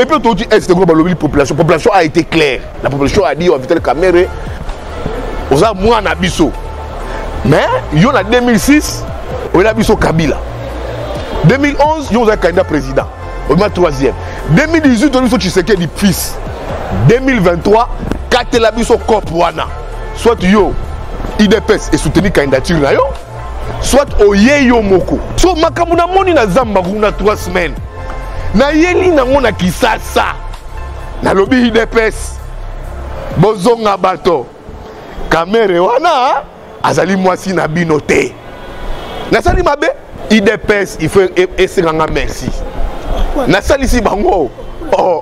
Et puis on dit, est-ce que la population a été claire. La population a dit, on a Vital Kamerhe, on a moins Nabiso. Mais, il y a 2006, on a Biso Kabila. 2011, il y a un candidat président. On a troisième. 2018, on a Tshisekedi fils. 2023, 4 la Biso Kopwana. Soit yo, IDPS et soutenir candidature na yo, soit oye yo moko. So makamuna moni na zamba kuna 3 semaines. Na yeli na ngona kisasa. Na lobi IDPS. Bozonga bato. Kamerhe wana azali mwasi na binote. Na sali mabe IDPS il faut essayer merci. Na sali si bango. Oh.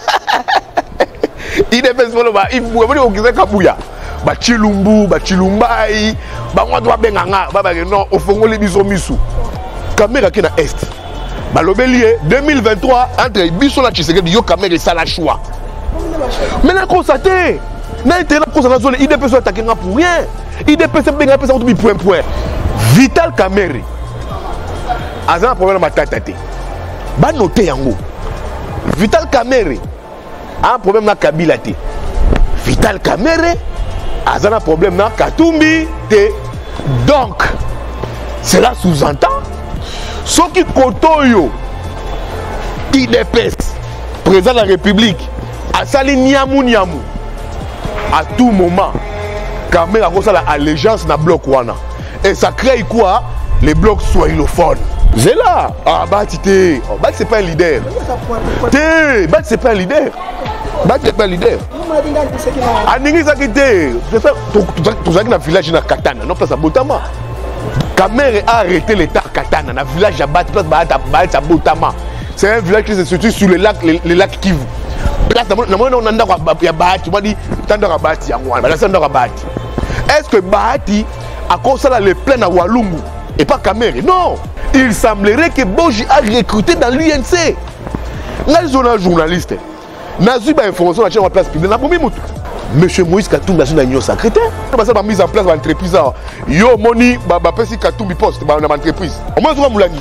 IDPS volo ba il faut venir au Kabuya. Ba chilumbu, ba chilumbai, ba mwadwa benganga, ba non au fongoli biso misu. Kamerhe ki na est. Ba lobelie 2023 entre biso la Tshisekedi yo Kamerhe ça la choix. Mais na constater, na été na constater zone IDPS attaquer pour rien. IDPS benga pesa tout point. Vital Kamerhe. Azan problème matatate. Ba noter yango. Vital Kamerhe a un problème na Kabila te. Vital Kamerhe a un problème na Katumbi te. Donc, cela sous-entend ce qui kotoyo IDPS président de la République a sali niamu à tout moment. Kamerhe a ça l'allégeance na bloc wana. Et ça crée quoi? Les blocs swahilophones. C'est là. Ah, Bati, Bati c'est pas un leader. Bati c'est pas un leader. Bati c'est pas un leader. Aningi Sakite. Tout ça qui dans le village de Katana, non place à Botama. Kamerhe a arrêté l'état Katana, dans le village de Bati, place à Botama. C'est un village qui se situe sur le lac Kivu. Place on a Bati, on dit Tandora Bati à moi. Est-ce que Bati a constaté les plaines à Walungu et pas Kamerhe? Non. Il semblerait que Boji a recruté dans l'UNC. Nous sommes un journaliste. Nous avons une information dans la place publique. Monsieur Moïse Katumbi a une secrétaire. Nous avons mis en place l'entreprise. Yo moni baba pesi Katumbi poste dans l'entreprise. Au moins nous avons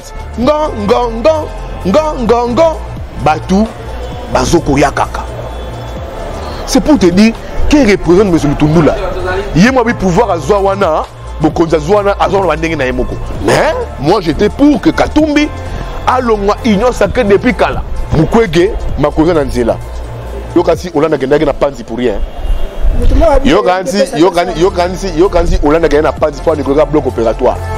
Batu Bazoko Yakaka. C'est pour te dire qui représente monsieur Lutundula. Il y a un pouvoir à Zouawana. Mais moi j'étais pour que Katumbi a l'union sacrée depuis Kala. Mukwege, Makosa Nanzela. Yokasi, Olanda Gendagi n'a pas dit pour rien. Yokansi, Olanda Gendagi n'a pas dit pour un bloc opératoire.